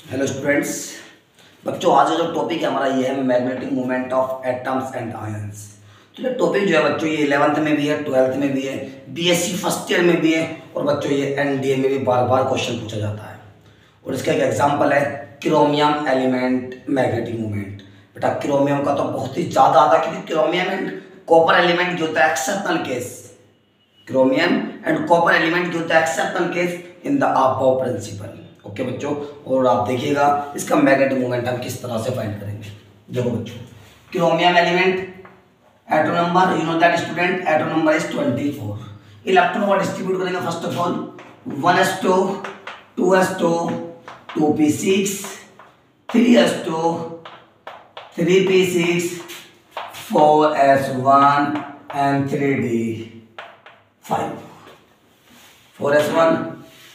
Hello students. बच्चों आज का जो टॉपिक है हमारा ये है magnetic moment of atoms and ions. तो ये टॉपिक जो है बच्चों ये 11th में भी है, 12th में भी है, बीएससी फर्स्ट ईयर में भी है और बच्चों ये एनडीए में भी बार बार क्वेश्चन पूछा जाता है। और इसका एक एग्जाम्पल है क्रोमियम एलिमेंट मैग्नेटिक मोमेंट। बेटा क्रोमियम का तो बहुत ही ज़्यादा आता है क्योंकि क्रोमियम एंड कॉपर एलिमेंट जो होता है exceptional case, chromium and copper element जो होता है exceptional case in the aufbau principle. Okay बच्चों, और आप देखिएगा इसका मैग्नेटिक मोमेंट हम किस तरह से फाइंड करेंगे। देखो बच्चों, chromium element atom number you know that student, atom number is 24। Electron को डिस्ट्रीब्यूट करेंगे first of all 1s2 2s2 2p6 3s2 3p6 4s1 and 3d5 4s1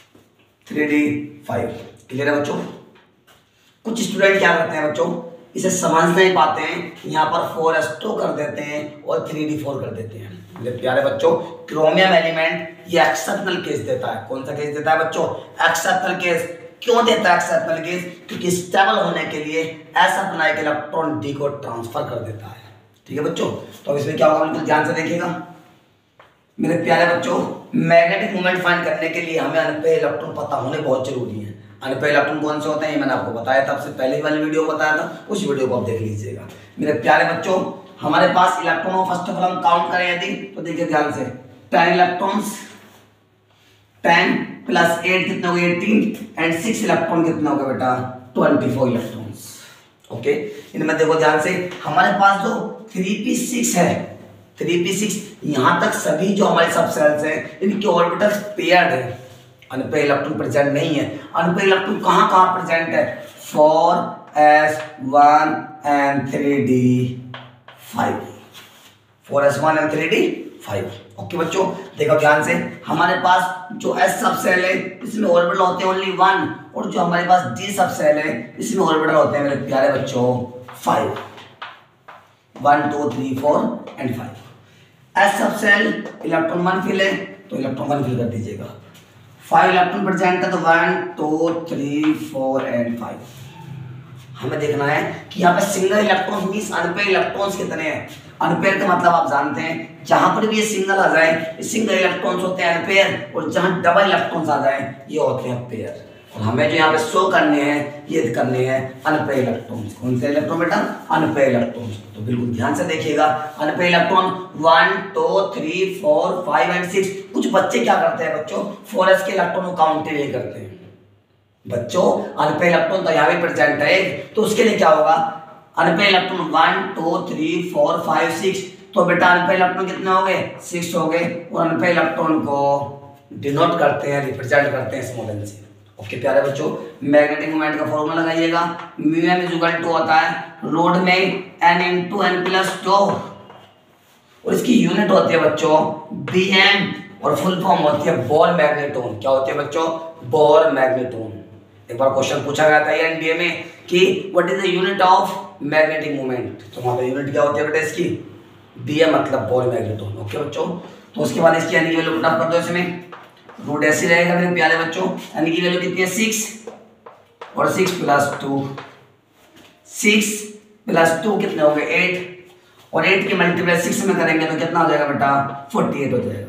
3d5। Clear है बच्चों। कुछ स्टूडेंट क्या करते हैं बच्चों, इसे समझ नहीं पाते हैं, यहाँ पर 4s2 कर देते हैं और 3d4 कर देते हैं। मेरे प्यारे बच्चों, क्रोमियम एलिमेंट ये एक्सेप्शनल केस देता है। कौन सा केस देता है बच्चों? Exceptional case. क्यों देता है एक्सेप्शनल केस? क्योंकि स्टेबल होने के लिए ऐसा अपना एक इलेक्ट्रॉन डी को ट्रांसफर कर देता है। ठीक है बच्चों, तो इसमें क्या होगा बिल्कुल ध्यान से देखिएगा मेरे प्यारे बच्चों। मैग्नेटिक मोमेंट फाइंड करने के लिए हमें अनपेयर इलेक्ट्रॉन पता होने बहुत जरूरी है। अनपेयर इलेक्ट्रॉन कौन से होते हैं ये मैंने आपको बताया था, आपसे पहले वाली वीडियो बताया था, उस वीडियो को आप देख लीजिएगा। मेरे प्यारे बच्चों, हमारे पास इलेक्ट्रॉन फर्स्ट ऑफ ऑल हम काउंट करें यदि तो देखिए ध्यान से 10 इलेक्ट्रॉन्स, 10 + 8 कितने हो गए 18 एंड 6 इलेक्ट्रॉन कितने हो गए बेटा 24 इलेक्ट्रॉन्स। ओके, इनमें देखो ध्यान से हमारे पास जो 3p6 है, 3p6 यहाँ तक सभी जो हमारे सब सेल्स हैं इनके ऑर्बिटल्स पेयर्ड है, अनपेयर इलेक्ट्रॉन प्रेजेंट नहीं है। अनपेयर इलेक्ट्रॉन कहाँ कहाँ प्रेजेंट है? 4s1 and 3d5, 4s1 and 3d5। Okay बच्चों, देखो ध्यान से हमारे पास जो s सब सेल है इसमें ऑर्बिटल होते हैं ओनली 1 और जो हमारे पास d सब सेल है इसमें ऑर्बिटल होते हैं मेरे प्यारे बच्चों 5, 1 2 3 4 and 5। S subshell electron 1 fill है तो इलेक्ट्रॉन 1 फिल कर दीजिएगा। 5 इलेक्ट्रॉन प्रेजेंट है तो 1 2 3 4 and 5। हमें देखना है कि यहाँ पे single electron means unpair electrons कितने हैं। अनपेयर का मतलब आप जानते हैं जहां पर भी ये सिंगल आ जाए सिंगल इलेक्ट्रॉन्स होते हैं अनपेयर, और जहां डबल इलेक्ट्रॉन्स आ जाए ये होते हैं पेयर। और हमें जो यहाँ पे शो करने हैं ये करने हैं अनपेयर इलेक्ट्रॉन्स। कौन से इलेक्ट्रॉन बेटा? Unpair electrons. तो बिल्कुल ध्यान से देखिएगा अनपेयर इलेक्ट्रॉन 1 2 3 4 5 and 6। कुछ बच्चे क्या करते हैं बच्चों, 4s के इलेक्ट्रॉन को काउंट नहीं करते हैं बच्चों। अनपेयर इलेक्ट्रॉन तो यहाँ भी प्रेजेंट है तो उसके लिए क्या होगा, अनपेयर इलेक्ट्रॉन 1 2 3 4 5 6। तो बेटा अनपेयर इलेक्ट्रॉन कितने हो गए? 6 हो गए। और अनपेयर इलेक्ट्रॉन को डिनोट करते हैं, रिप्रेजेंट करते हैं स्मॉल एन से। ओके प्यारे बच्चों, मैग्नेटिक मोमेंट का फॉर्मूला लगाइएगा। म्यू एम इक्वल टू होता है रोड में n × n+2 और इसकी यूनिट होती है बच्चों bm और फुल फॉर्म होती है बोर मैग्नेटोन। क्या होती है बच्चों? Bohr magneton. एक बार क्वेश्चन पूछा गया था एनडीए में कि what is the unit of magnetic moment, तो वहां पे यूनिट क्या होती है बेटा इसकी? bm मतलब बोर मैग्नेटोन। ओके बच्चों, तो उसके बाद इसकी n की वैल्यू पुट अप कर दो। इसमें रूट ऐसी रहेगा मेरे प्यारे बच्चों। n की वैल्यू कितनी है? 6 और 6 + 2, 6 + 2 कितने हो गए 8 और 8 की मल्टीप्लाई 6 में करेंगे तो कितना हो जाएगा बेटा 48 हो जाएगा।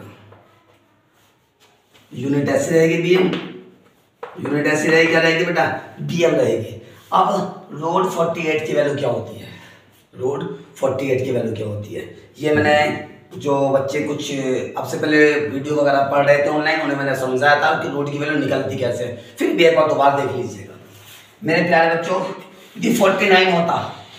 यूनिट ऐसी रहेगी bm, यूनिट ऐसी रहेगी क्या रहेगी बेटा? bm रहेगी। अब रोड 48 की वैल्यू क्या होती है? रोड 48 की वैल्यू क्या होती है? ये मैंने जो बच्चे कुछ आपसे पहले वीडियो वगैरह पढ़ रहे थे ऑनलाइन उन्हें मैंने समझाया था कि रोड की वैल्यू निकलती कैसे, फिर भी एक बार दोबारा देख लीजिएगा मेरे प्यारे बच्चों। यदि 49 होता,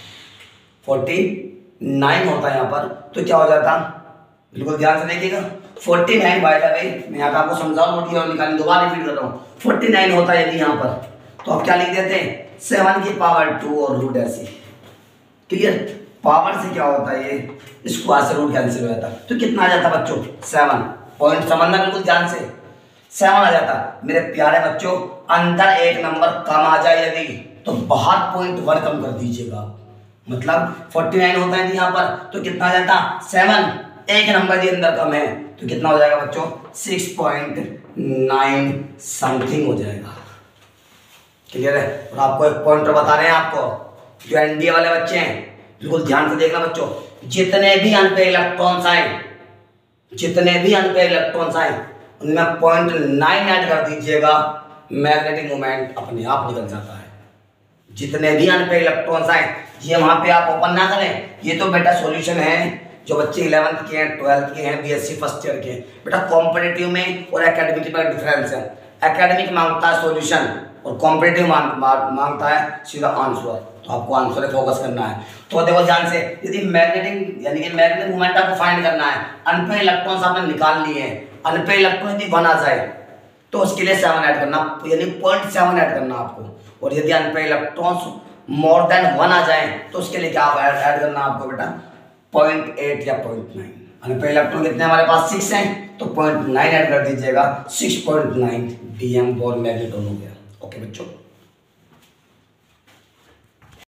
49 होता यहाँ पर तो क्या हो जाता? बिल्कुल ध्यान से देखिएगा 49 बाय द वे मैं यहाँ पे आपको समझाऊं, नोट और निकालने दोबारा रिपीट कर रहा हूँ। 49 होता है यदि यहाँ पर तो आप क्या लिख देते हैं 7 की पावर 2 और रूट ऐसी। क्लियर? पावर से क्या होता है ये स्क्वायर से रूट कैंसिल हो जाता तो कितना आ जाता बच्चों 7। पॉइंट समझना बिल्कुल ध्यान से, 7 आ जाता। मेरे प्यारे बच्चों अंदर एक नंबर कम आ जाए यदि तो बाहर 0.1 कम कर दीजिएगा। मतलब 49 होता है यहाँ पर तो कितना आ जाता 7, एक नंबर के अंदर कम है तो कितना हो जाएगा बच्चों 6.9 समथिंग हो जाएगा। क्लियर है। और आपको एक पॉइंटर बता रहे हैं, आपको जो एनडीए वाले बच्चे हैं बिल्कुल ध्यान से देखना बच्चों, जितने भी अनपेयर इलेक्ट्रॉन्स आए, जितने भी अनपेयर इलेक्ट्रॉन्स आए उनमें 0.9 ऐड कर दीजिएगा, मैग्नेटिक मोमेंट अपने आप निकल जाता है। जितने भी अनपेयर इलेक्ट्रॉन्स आए, ये वहां पे आप ओपन ना करें, ये तो बेटा सॉल्यूशन है जो बच्चे 11th के हैं, 12th के हैं, बीएससी फर्स्ट ईयर के हैं। बेटा कॉम्पिटिटिव में और एकेडमिक में डिफरेंस है। एकेडमिक मांगता है सॉल्यूशन और कॉम्पिटिटिव मांगता है सीधा आंसर, तो आपको आंसर पे फोकस करना है। तो देखो ध्यान से, यदि मैग्नेटिक यानी कि मैग्नेटिक मोमेंट आपको फाइंड करना है, अनपेयर इलेक्ट्रॉन्स आपने निकाल लिए हैं, अनपेयर इलेक्ट्रॉन यदि 1 आ जाए तो उसके लिए 7 ऐड करना, यानी 0.7 ऐड करना आपको। और यदि अनपेयर इलेक्ट्रॉन्स मोर देन 1 आ जाए तो उसके लिए क्या ऐड करना आपको बेटा, 0.8 या 0.9। अनपेयर इलेक्ट्रॉन कितने हमारे पास 6 हैं, तो 0.9 ऐड कर दीजिएगा, 6.9 DM बोर मैग्नेटोन हो गया। ओके बच्चों।